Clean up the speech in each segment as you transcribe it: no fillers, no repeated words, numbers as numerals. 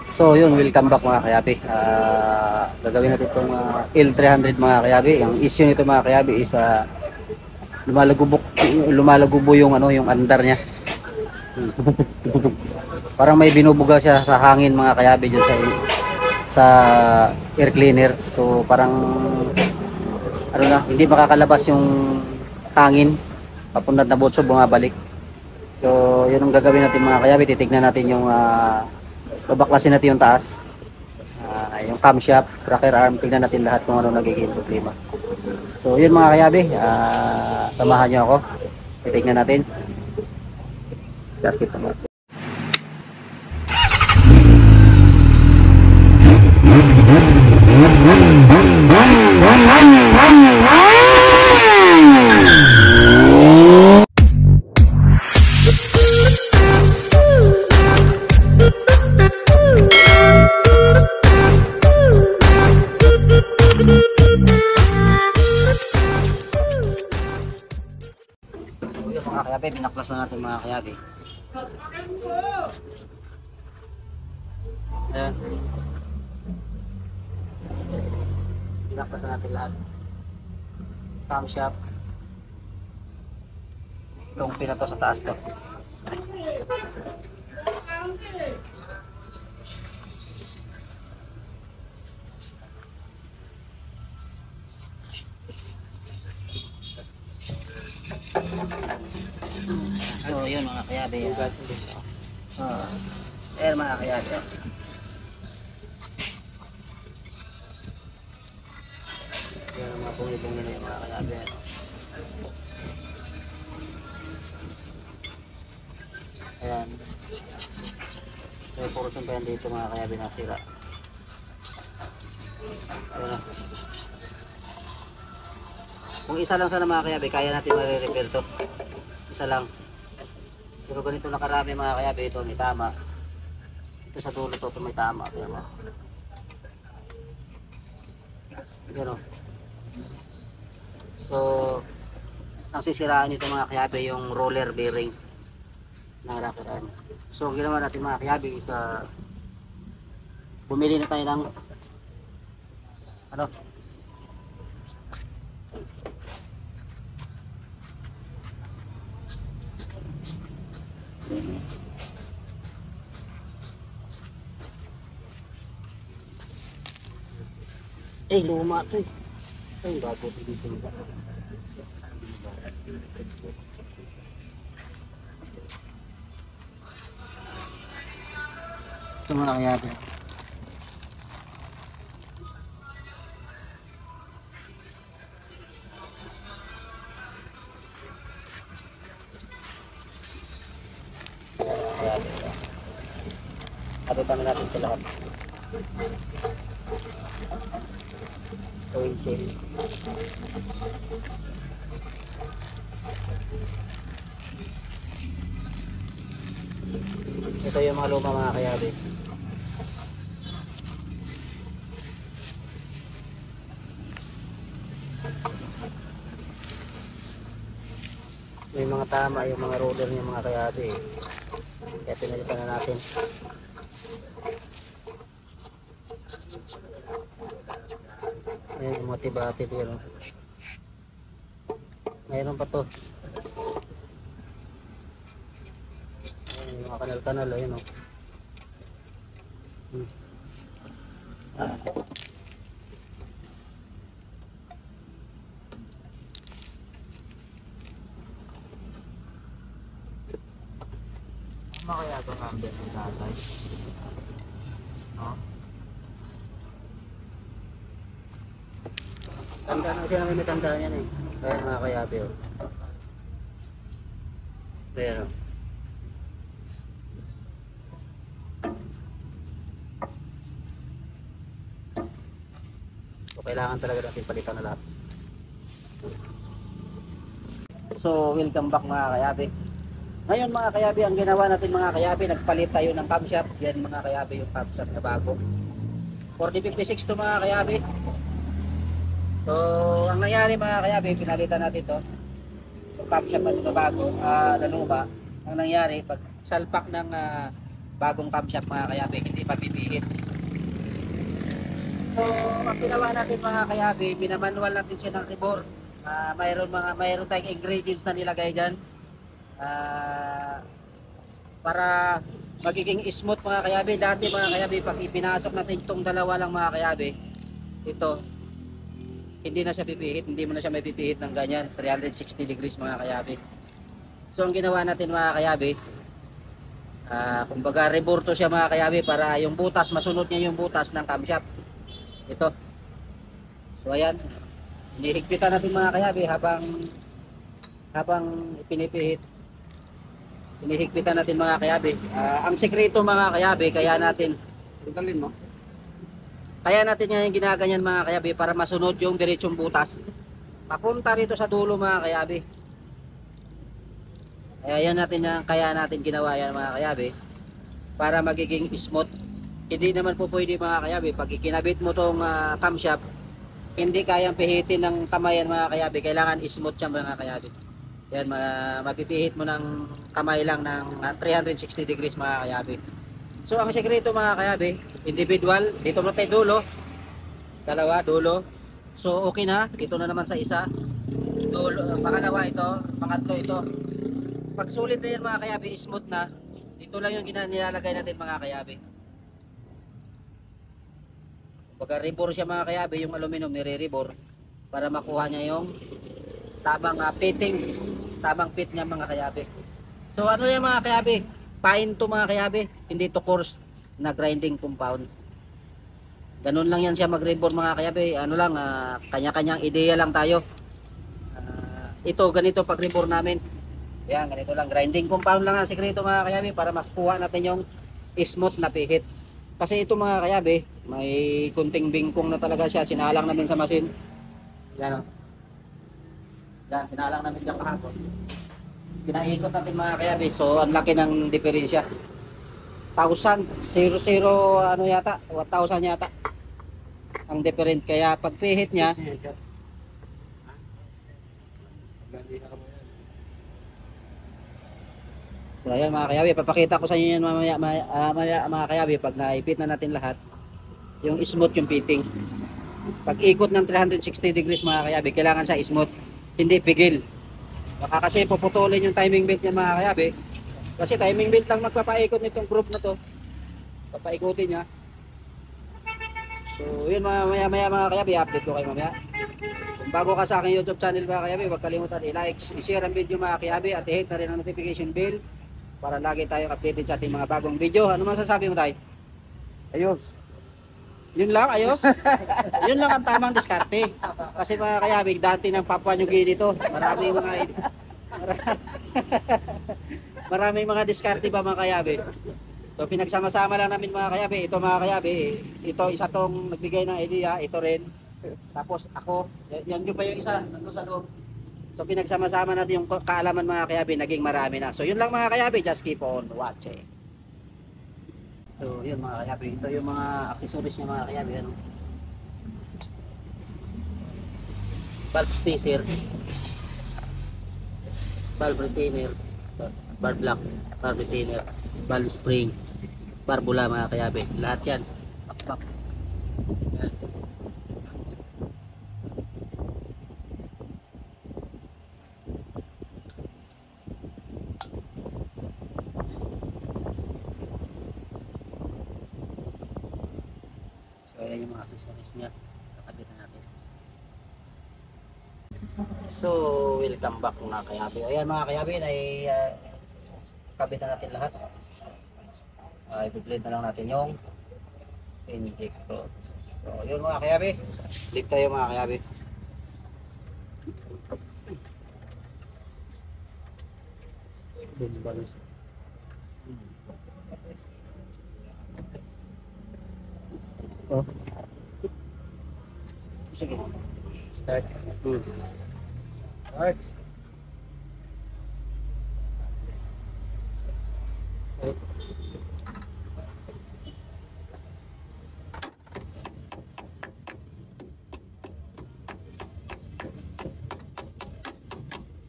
So yun, welcome back mga kayabi. Gagawin natin itong L300 mga kayabi. Ang issue nito mga kayabi is lumalagubo yung yung andar niya. Parang may binubuga siya sa hangin mga kayabi dyan sa air cleaner. So parang hindi makakalabas yung hangin papunta na butso bumabalik. So yun ang gagawin natin mga kayabi. Titignan natin yung babaklasin natin yung taas, yung camshaft, rocker arm, tignan natin lahat kung ano nagiging problema. So yun mga kayabi, samahan nyo ako, titignan natin. Just keep them up. Mga kayabi, binaklas na natin mga kayabi. Ayan. Binaklas na natin lahat. Camshaft. Itong pinato sa taas to. So yun mga kayabi, ayan mga kayabi, yan mga pumibong nila yung mga kayabi. Ayan, so yung portion pa yan dito mga kayabi nasira. Ayan. Kung isa lang sana mga kayabi, kaya natin ma-repair to. Isa lang. Pero ganito nakarami mga kayabi, ito may tama. Ito sa dulo to, may tama. Ito yan. Yan o. So, ang sisiraan nito mga kayabi, yung roller bearing ng rocker arm. So, ginawa natin mga kayabi, bumili na tayo ng luma to eh. Ay, bago dito ba? Ito mga kayabi. Patutan natin ito lahat. Oil seal. Ito yung mga luma mga kayabi. May mga tama yung mga roller niya mga kayabi. Kaya pinalitan na natin. Ayan yung mga tibati dito. Mayroon pa to. Ayan yung mga kanal-kanal. Ayan o. Ano kaya ito number ng tatay? Tanda na siya, may tanda yan eh. Kaya mga kayabi o. Pero so kailangan talaga natin palitan na lahat. So welcome back mga kayabi. Ngayon mga kayabi, ang ginawa natin mga kayabi, nagpalit tayo ng camshaft. Yan mga kayabi yung camshaft na bago. 4056 to mga kayabi. So ang nangyari mga kayabi, pinalitan natin to. Yung camshaft na bago, na luma. Ang nangyari, pag salpak ng bagong camshaft mga kayabi, hindi pa pipihit. So, ang ginawa natin mga kayabi, minamanual natin siya ng rebore. Mayroon tayong ingredients na nilagay dyan. Para magiging smooth mga kayabi. Dati mga kayabi, pag ipinasok natin itong dalawa lang mga kayabi, ito, hindi na siya pipihit, hindi mo na siya may pipihit ng ganyan, 360 degrees mga kayabi. So, ang ginawa natin mga kayabi, kumbaga rebore to siya mga kayabi para yung butas, masunod niya yung butas ng camshaft. Ito. So, ayan. Hinihigpitan natin mga kayabi habang pinipihit. Hinihigpitan natin mga kayabi. Ang sekreto mga kayabi, kaya natin nga yung ginaganyan mga kayabi para masunod yung diretsong butas. Papunta rito sa dulo mga kayabi. Kaya natin ginawa yan mga kayabi para magiging smooth. Hindi naman po pwede mga kayabi pag ikinabit mo tong camshaft, hindi kayang pihitin ng kamay yan mga kayabi. Kailangan smooth siya mga kayabi. Yan, mapipihit mo ng kamay lang ng 360 degrees mga kayabi. So ang sekreto mga kayabi, individual, dito mo tayo dulo, dalawa, dulo. So okay na, dito na naman sa isa, dulo, pangalawa ito, pangatlo ito. Pag sulit na yan mga kayabi, smooth na, dito lang yung nilalagay natin mga kayabi. Pag rebore siya mga kayabi, yung aluminum nire-rebore para makuha niya yung tamang fitting, tamang fit niya mga kayabi. So ano yan mga kayabi, fine to mga kayabi, hindi to coarse na grinding compound. Ganun lang yan siya mag-rebore mga kayabi. Ano lang, kanya-kanyang ideya lang tayo. Ito ganito pag rebore namin, yan ganito lang, grinding compound lang ang sekreto mga kayabi para mas kuha natin yung smooth na pihit. Kasi ito mga kayabi, may kunting bingkong na talaga siya, sinalang namin sa machine. Yan o. Yan, sinalang namin dyan kahapon. Pinaikot natin mga kayabi, so ang laki ng diferensya. 1,000, 0, ano yata, 1,000 yata ang different. Kaya pag pihit niya, so ayan mga kayabi, papakita ko sa inyo yan mamaya mga kayabi pag naipit na natin lahat, yung smooth yung fitting. Pag ikot ng 360 degrees mga kayabi, kailangan siya smooth, hindi pigil. Baka kasi puputulin yung timing belt niya mga kayabi, kasi timing belt lang magpapaikot nitong group na to, papaikutin niya. So yun mamaya mga kayabi, update ko kayo mamaya. Kung bago ka sa aking YouTube channel mga kayabi, huwag kalimutan i-like, i-share ang video mga kayabi, at i-hit na rin ang notification bell para lagi tayong updated sa ating mga bagong video. Ano masasabi mo tayo? Ayos. Yun lang, ayos? Yun lang ang tamang diskarte. Kasi mga kayabi, dati ng Papua New Guinea dito, maraming mga diskarte ba mga kayabi. So pinagsama-sama lang namin mga kayabi. Ito mga kayabi, ito isa tong nagbigay ng idea, ito rin. Tapos ako, yan yung pa yung isa, nandun sa loob. So pinagsama-sama natin yung kaalaman mga kayabi, naging marami na. So yun lang mga kayabi, just keep on watching. So yun mga kayabi, ito yung mga accessories niya mga kayabi. Ano? Valve spacer, valve retainer, valve lock, valve retainer, valve spring, barbula mga kayabi. Lahat yan, pakpak. Yan. Ayan yung mga accessories niya, kakabitan natin. So welcome back mga kayabi. Ayan mga kayabi, ay kabitan natin lahat. I-blend na lang natin yung injector. So yun mga kayabi, click tayo mga kayabi. Oh. Sige. Start. Start. Okay.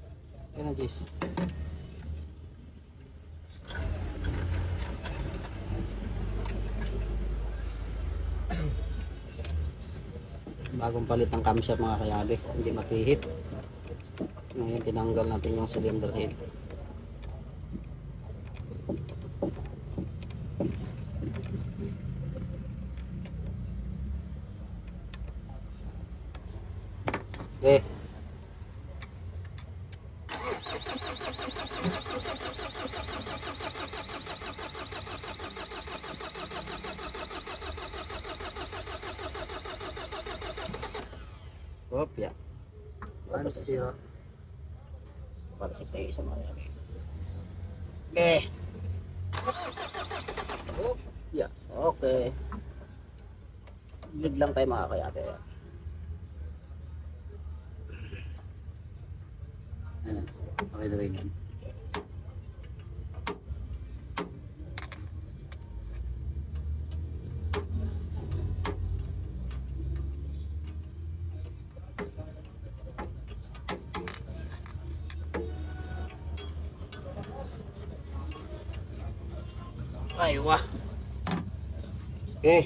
Yan na, Jis. Bagong palit ng camshaft mga kayabe, hindi mapihit. Ngayon tinanggal natin yung cylinder head. Okay. Kopya. Para sa tayo sa mga kayabe. Okay. Kopya. Okay. Lead lang tayo mga kayabe. Ayan. Okay na rin yan. Ay, wah. Okay.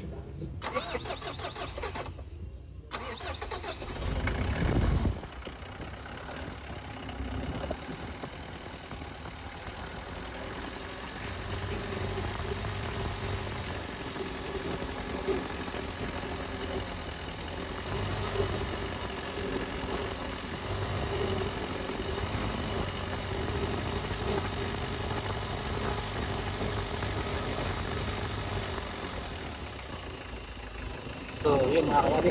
So, yun mga kayabe.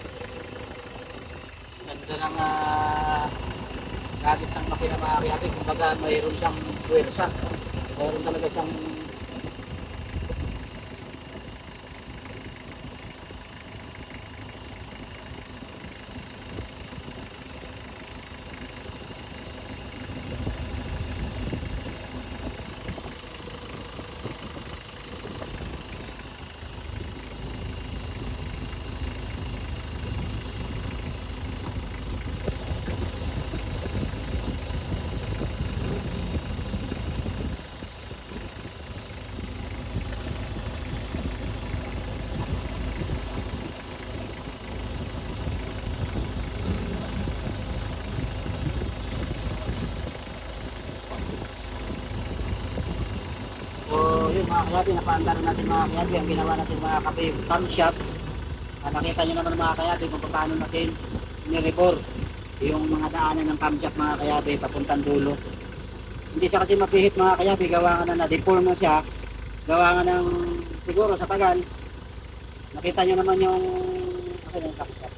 Ganda ng gadget ng makina mga kayabe. Kumbaga mayroon siyang puwersa. Mayroon talaga siyang yun mga kayabe, napaandar natin mga kayabe ang ginawa natin mga kape camshaft. Nakita nyo naman mga kayabe kung paano natin ni-record yung mga daanan ng camshaft mga kayabe papuntang dulo. Hindi siya kasi mapihit mga kayabe, gawa nga na na-deform na siya, gawa nga ng siguro sa tagal. Nakita nyo naman yung camshaft.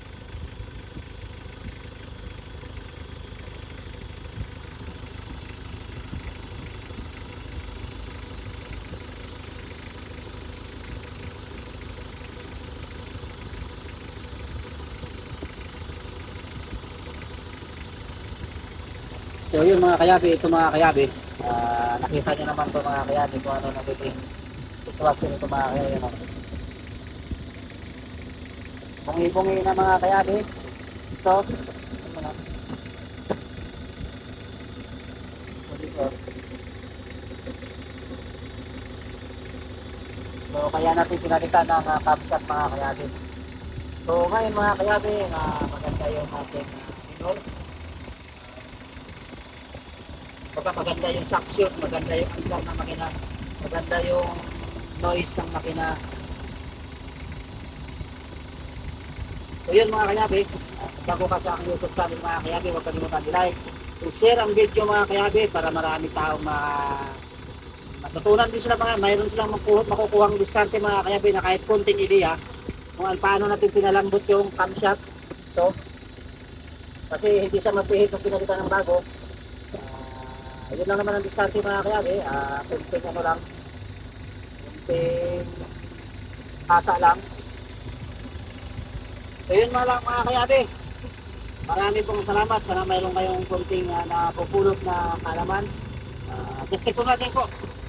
So yun mga kayabe, ito mga kayabe, nakita nyo naman to mga kayabe kung ano nagiging sitwasyon ito mga kayabe. Bungi-bungi na mga kayabe. So, so kaya natin pinalitan ng camshaft mga kayabe. So ngayon mga kayabe, maganda yung ating inol. Maganda yung suction, maganda yung andar ng makina, maganda yung noise ng makina. So yun mga kayabe, bago ka sa aking YouTube channel mga kayabe, huwag kalimutan i-like, i-share ang video mga kayabe para marami taong matutunan din sila mga, mayroon silang makukuha ang diskarte mga kayabe na kahit konting ideya kung paano natin pinalambot yung camshaft. So, kasi hindi siya mapihit kung pinalitan ng bago. Yun lang naman ang diskarte mga kayabe, kunting ano lang, kunting asa lang. So yun lang mga kayabe, marami pong salamat, sana mayroon kayong kunting napupulot na kalaman. Just keep on watching po.